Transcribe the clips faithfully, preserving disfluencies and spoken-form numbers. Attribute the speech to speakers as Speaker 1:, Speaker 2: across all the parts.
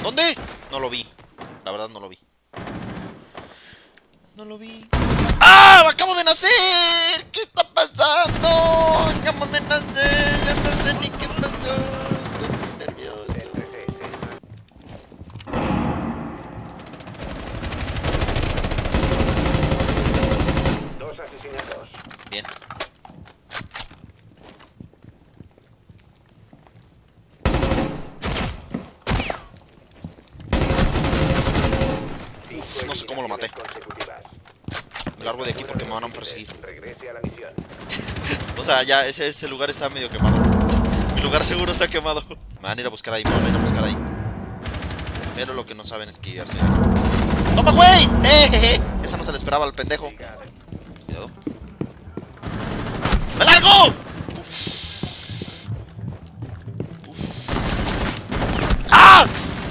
Speaker 1: ¿Dónde? No lo vi. La verdad no lo vi. No lo vi. ¡Ah! ¡Acabo de nacer! ¿Qué está pasando? Acabo de nacer. Ya no sé ni qué pasó. Estoy muy nervioso.
Speaker 2: Dos asesinatos.
Speaker 1: Bien. Uf, no sé cómo lo maté. Me largo de aquí porque me van a perseguir.
Speaker 2: Regrese a la misión.
Speaker 1: O sea, ya ese, ese lugar está medio quemado. Mi lugar seguro está quemado. Me van a ir a buscar ahí, me van a ir a buscar ahí. Pero lo que no saben es que ya estoy acá. ¡Toma, güey! ¡Eh, je, je! Esa no se le esperaba al pendejo. Cuidado. ¡Me largo! Uf. Uf. ¡Ah!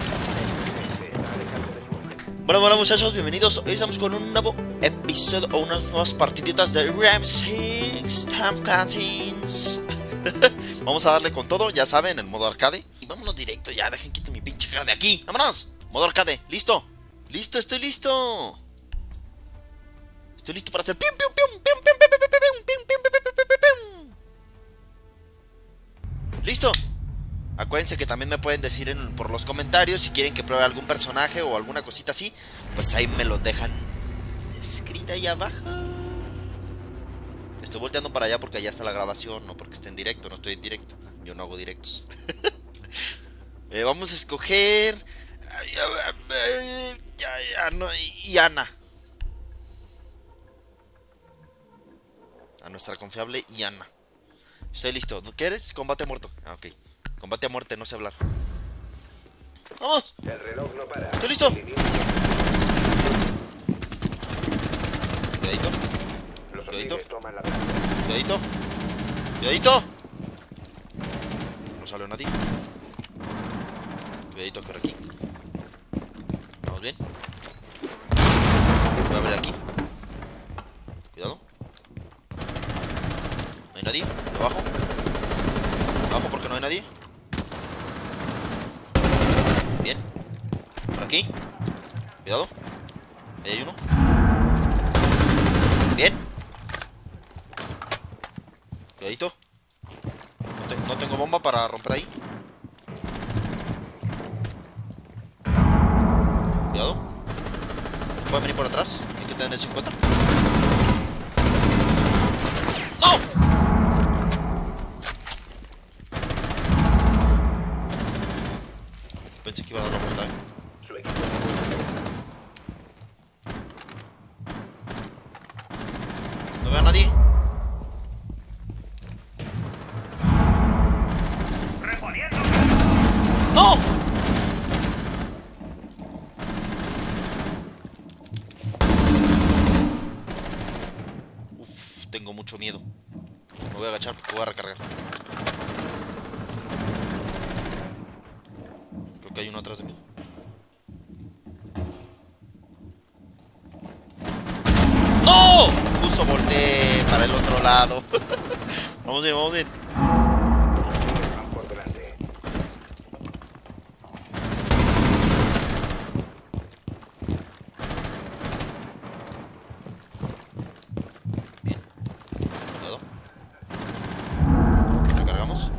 Speaker 1: Bueno, bueno muchachos, bienvenidos. Hoy estamos con un nuevo episodio o unas nuevas partiditas de Rainbow Six Campaigns. Vamos a darle con todo, ya saben, en modo arcade. Y vámonos directo, ya, dejen quito mi pinche cara de aquí. ¡Vámonos! Modo arcade, ¿listo? ¡Listo, estoy listo! Estoy listo para hacer pium pium pium pium pium pium pium pium pium pium pium. ¿Listo? Acuérdense que también me pueden decir en, por los comentarios si quieren que pruebe algún personaje o alguna cosita así. Pues ahí me lo dejan escrita ahí abajo. Estoy volteando para allá porque allá está la grabación, no porque esté en directo, no estoy en directo. Yo no hago directos. eh, Vamos a escoger ya, ya, no, y Ana. A nuestra confiable Yana. Estoy listo. ¿Qué eres? Combate a muerto. Ah, ok. Combate a muerte, no sé hablar. ¡Vamos!
Speaker 2: El reloj no para.
Speaker 1: ¡Estoy listo! Cuidadito.
Speaker 2: Los
Speaker 1: Cuidadito.
Speaker 2: civiles toman la
Speaker 1: Cuidadito. Cuidadito. No salió nadie. Cuidadito, corre aquí. Vamos bien. Voy a abrir aquí. Cuidado. No hay nadie. Abajo. Abajo porque no hay nadie. Bien. Por aquí. Cuidado. Ahí hay uno. Bien. Cuidadito. No, te no tengo bomba para romper ahí. Cuidado. Pueden venir por atrás. Hay que tener el cincuenta. ¡No! Pensé que iba a dar la vuelta, eh.
Speaker 2: Su equipo.
Speaker 1: No veo a nadie. ¡No! Uf, tengo mucho miedo. Me voy a agachar porque voy a recargar. Creo que hay uno atrás de mí. ¡No! Justo volteé para el otro lado. Vamos bien, vamos bien.
Speaker 2: Van por delante.
Speaker 1: Bien. Cuidado. Recargamos.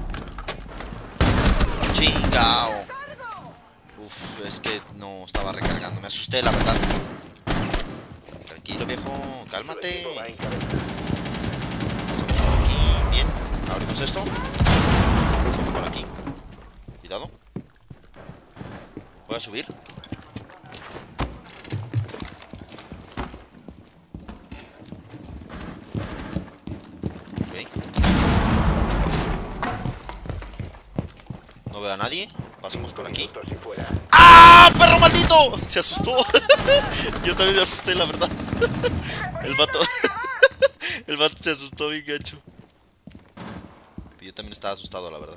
Speaker 1: ¡Chingao! Uf, es que no estaba recargando. Me asusté, la verdad. Tranquilo, viejo.
Speaker 2: Su
Speaker 1: Cálmate.
Speaker 2: equipo va a encabezar.
Speaker 1: Pasamos por aquí. Bien. Abrimos esto. Pasamos por aquí. Cuidado. Voy a subir. Ok. No veo a nadie. Pasamos por aquí.
Speaker 2: Minutos y fuera.
Speaker 1: ¡Ah! ¡Perro maldito! Se asustó. Yo también me asusté, la verdad. El vato. El vato se asustó bien gacho. Yo también estaba asustado, la verdad.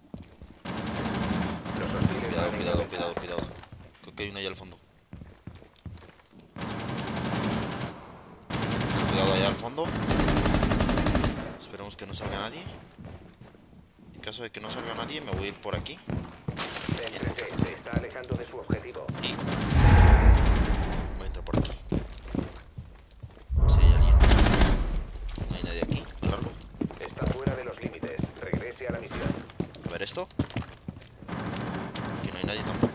Speaker 2: Los hostiles
Speaker 1: Cuidado,
Speaker 2: van a
Speaker 1: cuidado,
Speaker 2: encabezar.
Speaker 1: cuidado, cuidado. Creo que hay uno allá al fondo. Cuidado allá al fondo. Esperemos que no salga nadie. En caso de que no salga nadie, me voy a ir por aquí.
Speaker 2: Céntrese, se está alejando de su objetivo.
Speaker 1: esto. Aquí no hay nadie tampoco.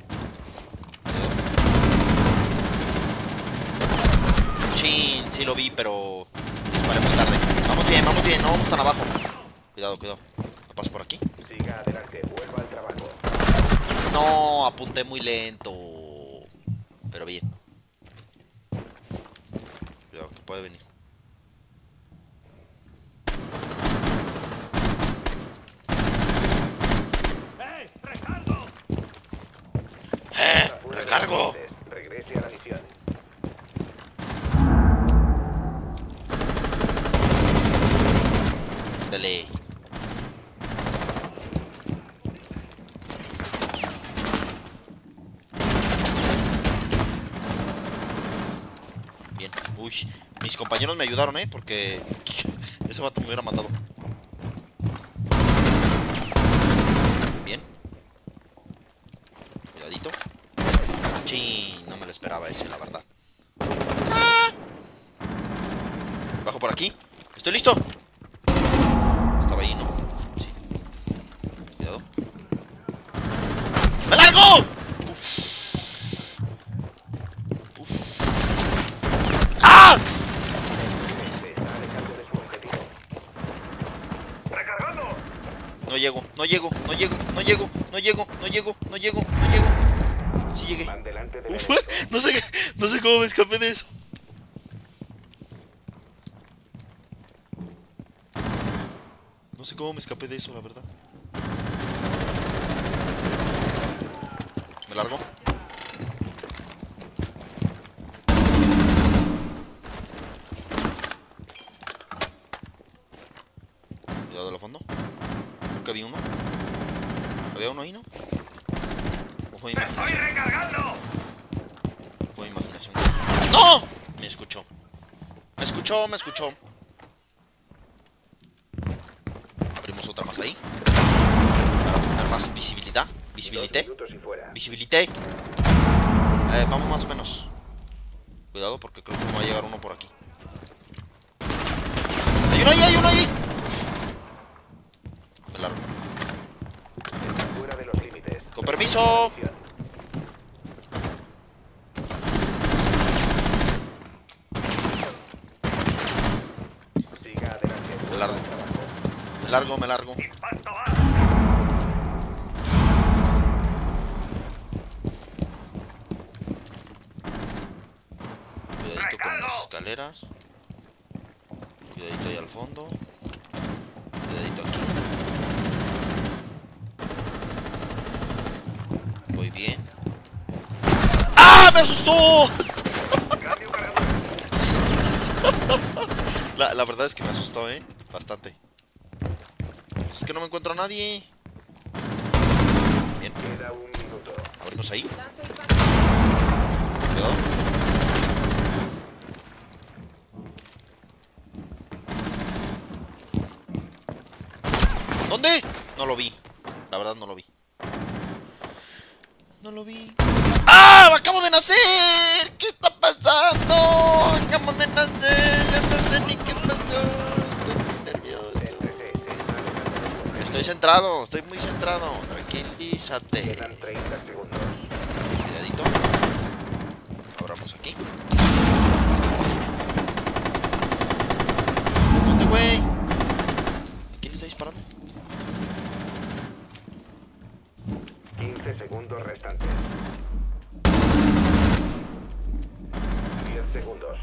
Speaker 1: Chin, sí lo vi, pero disparé muy tarde. Vamos bien, vamos bien, no vamos tan abajo. Cuidado, cuidado. ¿No paso por aquí?
Speaker 2: Siga adelante, vuelva al trabajo.
Speaker 1: No, apunté muy lento. Pero bien. Cuidado, que puede venir.
Speaker 3: ¡Eh! ¡Recargo!
Speaker 1: ¡Eh!
Speaker 2: Fuera de
Speaker 1: ¡Recargo!
Speaker 2: los límites. Regrese a la misión.
Speaker 1: Dale. Bien. Uy, mis compañeros me ayudaron, ¿eh? Porque ese vato me hubiera matado. Bien. Cuidadito. Chin, no me lo esperaba ese, la verdad. ¡Ah! Bajo por aquí. Estoy listo. Estaba ahí, ¿no? Sí. Cuidado. ¡Me largo! Uf. Uf. ¡Ah!
Speaker 2: Se está alejando de su objetivo.
Speaker 3: ¡Recargando!
Speaker 1: No llego, no llego, no llego, no llego, no llego, no llego, no llego, no llego. Sí llegué.
Speaker 2: Van delante del
Speaker 1: Uf,
Speaker 2: enemigo.
Speaker 1: no sé, no sé cómo me escapé de eso. No sé cómo me escapé de eso, la verdad. Me largo. Cuidado de lo fondo. Creo que había uno. ¿Había uno ahí, no? ¿O fue
Speaker 3: ¡Me estoy
Speaker 1: imaginación?
Speaker 3: recargando!
Speaker 1: Fue imaginación. ¡No! Me escuchó. Me escuchó, me escuchó. Abrimos otra más ahí. Para tener más visibilidad.
Speaker 2: Dos
Speaker 1: Visibilité.
Speaker 2: minutos y fuera.
Speaker 1: Visibilité. Eh, vamos más o menos. Cuidado porque creo que me va a llegar uno por aquí. ¡Hay uno ahí! ¡Hay uno ahí! Uf. Me largo.
Speaker 2: Está fuera de los límites.
Speaker 1: Con permiso.
Speaker 2: Misión. Siga adelante,
Speaker 1: Me
Speaker 2: vuelva
Speaker 1: largo.
Speaker 2: al trabajo.
Speaker 1: Me largo, me largo.
Speaker 3: ¡Impacto va!
Speaker 1: Cuidadito con las escaleras. Cuidadito ahí al fondo. Cuidadito aquí. Voy bien. ¡Ah! ¡Me asustó!
Speaker 3: ¡Cambio cargador!
Speaker 1: La, la verdad es que me asustó, ¿eh? Bastante. Es que no me encuentro a nadie. Bien.
Speaker 2: Queda un minuto.
Speaker 1: Abrimos ahí. Cuidado. ¿Dónde? No lo vi. La verdad no lo vi. No lo vi. ¡Ah! ¡Acabo de nacer! ¿Qué está pasando? Acabo de nacer. Ya no sé ni qué pasó. Estoy muy nervioso. Estoy centrado. Estoy muy centrado. Tranquilízate.
Speaker 2: Quedan treinta segundos.
Speaker 1: Cuidadito. Abramos aquí. ¿Dónde, güey? ¿A quién le está disparando?
Speaker 2: quince segundos restantes. diez segundos.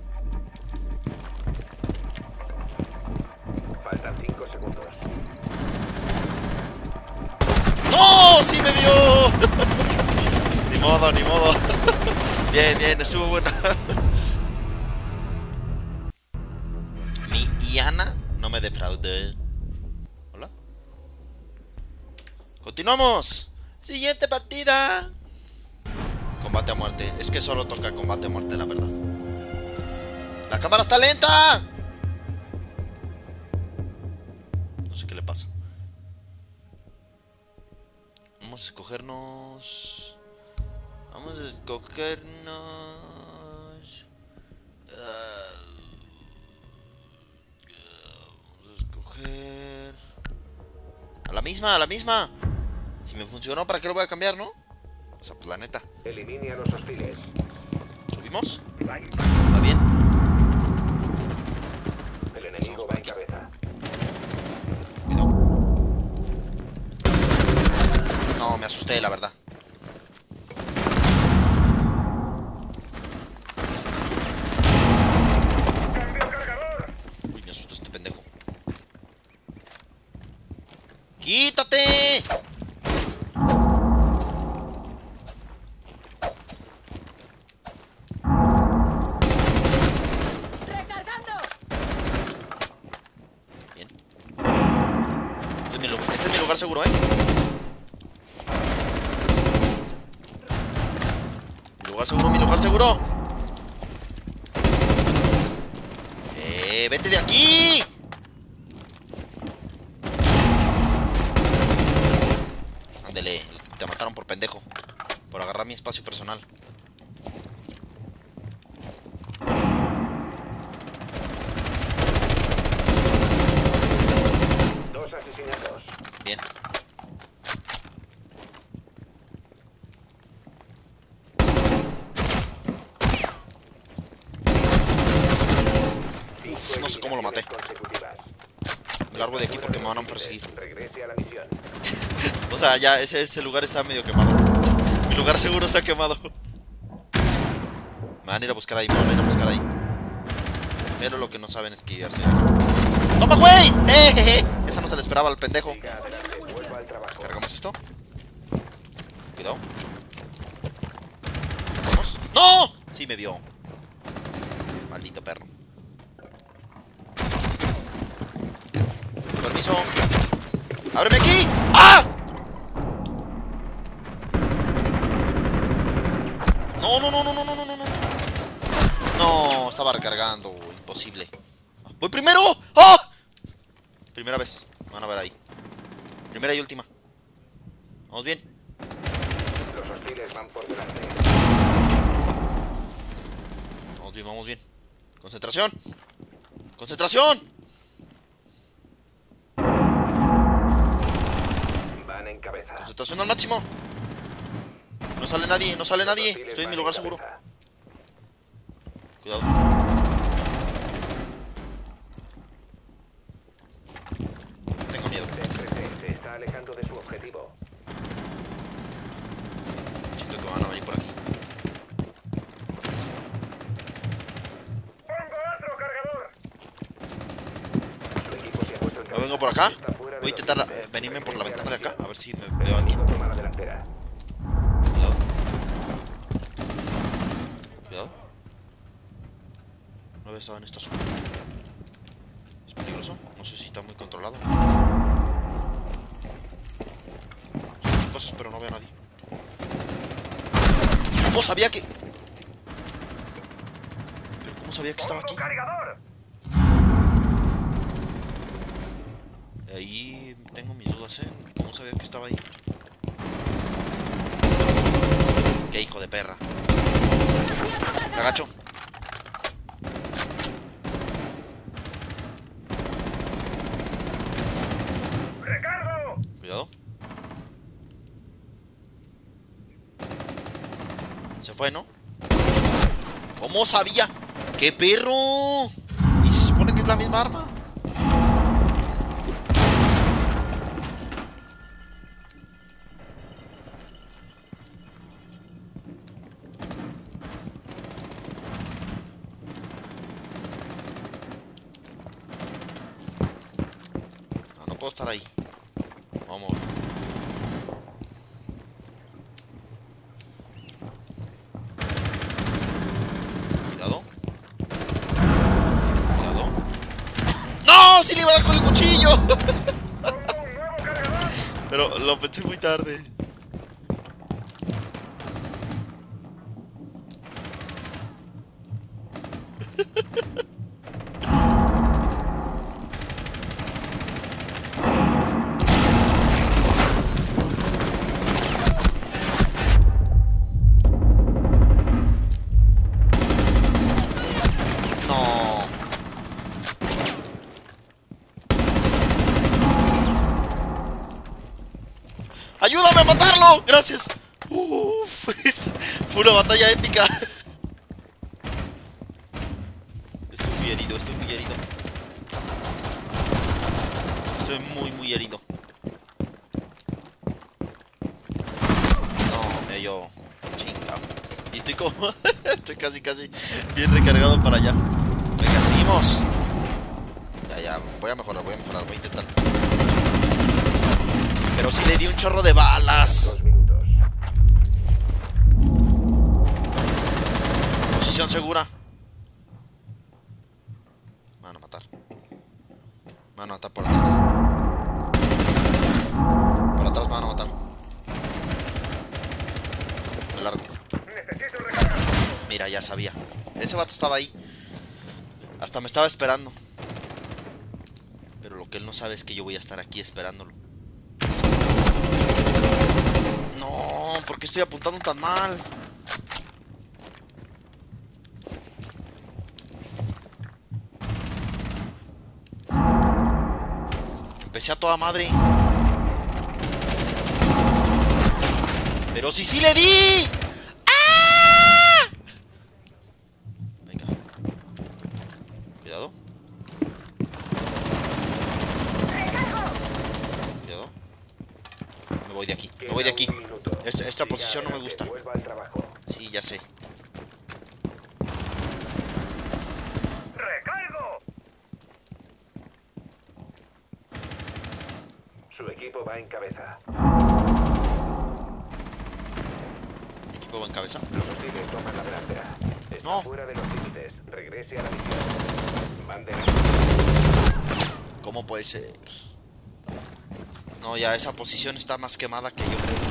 Speaker 2: Faltan cinco segundos.
Speaker 1: ¡No! ¡Sí me vio! Ni modo, ni modo. Bien, bien, estuvo bueno. Mi Iana no me defraude. Hola. Continuamos. Siguiente partida. Combate a muerte. Es que solo toca combate a muerte, la verdad. ¡La cámara está lenta! No sé qué le pasa. Vamos a escogernos. Vamos a escogernos. Uh, vamos a escoger. A la misma, a la misma. Si me funcionó, ¿para qué lo voy a cambiar, no? O sea, pues la neta.
Speaker 2: Elimine a los hostiles.
Speaker 1: ¿Subimos? ¿Va bien?
Speaker 2: El enemigo va en cabeza.
Speaker 1: Cuidado. No, me asusté, la verdad. Uy, me asustó este pendejo. ¡Quítate!
Speaker 4: ¡Recargando!
Speaker 1: Bien. Este es mi lugar, este es mi lugar seguro, ¿eh? Mi lugar seguro, mi lugar seguro. ¡Eh! ¡Vete de aquí! Ándele, te mataron por pendejo. Por agarrar mi espacio personal.
Speaker 2: Dos asesinatos.
Speaker 1: Bien. Uf, no sé cómo lo maté.
Speaker 2: Consecutivas.
Speaker 1: Me largo de aquí porque me van a perseguir.
Speaker 2: Regrese a la misión.
Speaker 1: O sea, ya ese, ese lugar está medio quemado. Mi lugar seguro está quemado. Me van a ir a buscar ahí, me van a ir a buscar ahí. Pero lo que no saben es que yo ya estoy acá. ¡Toma, güey! ¡Eh, je, je! Esa no se la esperaba al pendejo.
Speaker 2: Siga adelante, vuelva al trabajo.
Speaker 1: ¿Cargamos esto? Cuidado. ¿Qué hacemos? ¡No! Sí me vio. Maldito perro. Permiso. ¡Ábreme aquí! ¡Ah! No, no, no, no, no, no, no, no, no. No, estaba recargando. Imposible. ¡Voy primero! ¡Ah! Primera vez. Me van a ver ahí. Primera y última. Vamos bien.
Speaker 2: Los hostiles van por delante.
Speaker 1: Vamos bien, vamos bien. Concentración. Concentración.
Speaker 2: Van en cabeza.
Speaker 1: Concentración al máximo. No sale nadie, no sale
Speaker 2: Los
Speaker 1: nadie.
Speaker 2: hostiles
Speaker 1: Estoy en mi
Speaker 2: van
Speaker 1: lugar seguro.
Speaker 2: cabeza.
Speaker 1: Cuidado. Tengo miedo.
Speaker 2: Céntrese, se está alejando de su objetivo.
Speaker 1: Siento que van a venir por aquí.
Speaker 3: ¡Pongo otro cargador!
Speaker 2: Su equipo se ha puesto en
Speaker 1: ¿No vengo por acá?
Speaker 2: Está fuera de
Speaker 1: Voy a
Speaker 2: los
Speaker 1: intentar
Speaker 2: límites.
Speaker 1: eh, venirme por la
Speaker 2: Regrese
Speaker 1: ventana de
Speaker 2: a la
Speaker 1: acá. A ver si me
Speaker 2: misión.
Speaker 1: veo a alguien.
Speaker 2: El enemigo toma la delantera.
Speaker 1: Cuidado. Cuidado. No había estado en esta zona. ¿Es peligroso? No sé si está muy controlado. Escucho cosas, pero no veo a nadie. ¿Cómo sabía que...? ¿Pero cómo sabía que estaba aquí?
Speaker 3: ¡Cargador!
Speaker 1: Ahí tengo mis dudas, ¿eh? ¿Cómo sabía que estaba ahí? ¡Qué hijo de perra! Me agacho.
Speaker 3: ¡Recargo!
Speaker 1: Cuidado. Se fue, ¿no? ¿Cómo sabía? ¡Qué perro! Y se supone que es la misma arma. Ah, no puedo estar ahí. Vamos. Cuidado. Cuidado. ¡No! ¡Sí le iba a dar con el cuchillo! Pero lo pensé muy tarde. No. ¡Ayúdame a matarlo! ¡Gracias! Uf, fue una batalla épica. Estoy muy herido, estoy muy herido. Estoy muy, muy herido. No, me halló. Chinga. Y estoy como... estoy casi, casi bien recargado para allá. Venga, seguimos. Ya, ya, voy a mejorar, voy a mejorar, voy a intentar. Pero sí le di un chorro de balas.
Speaker 2: Dos minutos.
Speaker 1: Posición segura. Me van a matar. Me van a matar por atrás. Por atrás me van a matar. Me largo.
Speaker 3: Necesito recargar.
Speaker 1: Mira, ya sabía. Ese vato estaba ahí. Hasta me estaba esperando. Pero lo que él no sabe es que yo voy a estar aquí esperándolo. No, ¿por qué estoy apuntando tan mal? Empecé a toda madre. Pero si sí le di. ¡Ah! Venga. Cuidado. Cuidado. Me voy de aquí. Me voy de aquí.
Speaker 2: Queda un minuto.
Speaker 1: Esta, esta
Speaker 2: Siga
Speaker 1: posición no me
Speaker 2: adelante,
Speaker 1: gusta.
Speaker 2: vuelva al trabajo.
Speaker 1: Sí, ya sé.
Speaker 3: ¡Recargo!
Speaker 2: Su equipo va en cabeza.
Speaker 1: Mi equipo va en cabeza.
Speaker 2: Los hostiles toman la delantera. Está
Speaker 1: No.
Speaker 2: fuera de los límites. Regrese a la misión. Van de
Speaker 1: ¿Cómo puede ser? No, ya esa posición está más quemada que yo creo.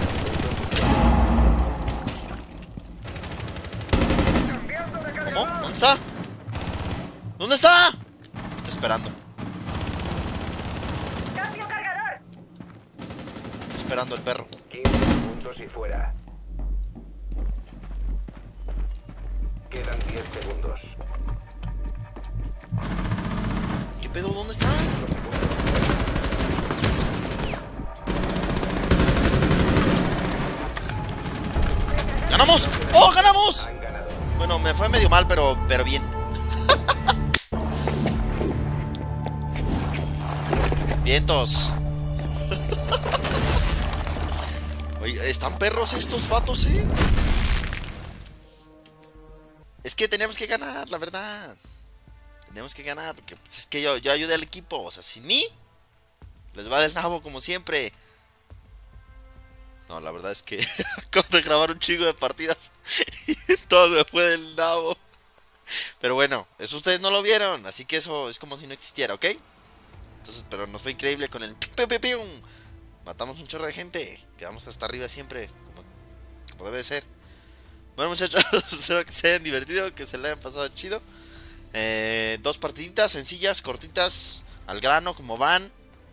Speaker 3: ¡Cambiando de
Speaker 1: ¿Cómo?
Speaker 3: cargador!
Speaker 1: ¿Dónde está? ¿Dónde está? Está esperando.
Speaker 3: ¡Cambio cargador!
Speaker 1: Está esperando el perro.
Speaker 2: quince segundos y fuera. Quedan diez segundos.
Speaker 1: ¿Qué pedo? ¿Dónde está? ¡Ganamos! ¡Oh, ganamos!
Speaker 2: Han ganado.
Speaker 1: Bueno, me fue medio mal, pero, pero bien. Vientos. Oye, están perros estos vatos, ¿eh? Es que teníamos que ganar, la verdad. Teníamos que ganar, porque pues, es que yo, yo ayudé al equipo. O sea, sin mí, les va del nabo como siempre. No, la verdad es que acabo de grabar un chingo de partidas y todo me fue del nabo. Pero bueno, eso ustedes no lo vieron, así que eso es como si no existiera, ¿ok? Entonces, pero nos fue increíble con el piu, piu, piu. Matamos un chorro de gente. Quedamos hasta arriba siempre, como, como debe ser. Bueno, muchachos, espero que se hayan divertido, que se le hayan pasado chido. Eh, dos partiditas sencillas, cortitas, al grano, como van.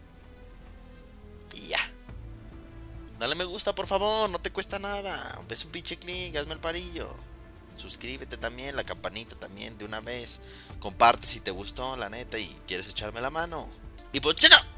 Speaker 1: Y ya. Dale me gusta, por favor, no te cuesta nada. Ves un pinche clic, hazme el parillo. Suscríbete también, la campanita también de una vez. Comparte si te gustó, la neta, y quieres echarme la mano. Y pues, chao.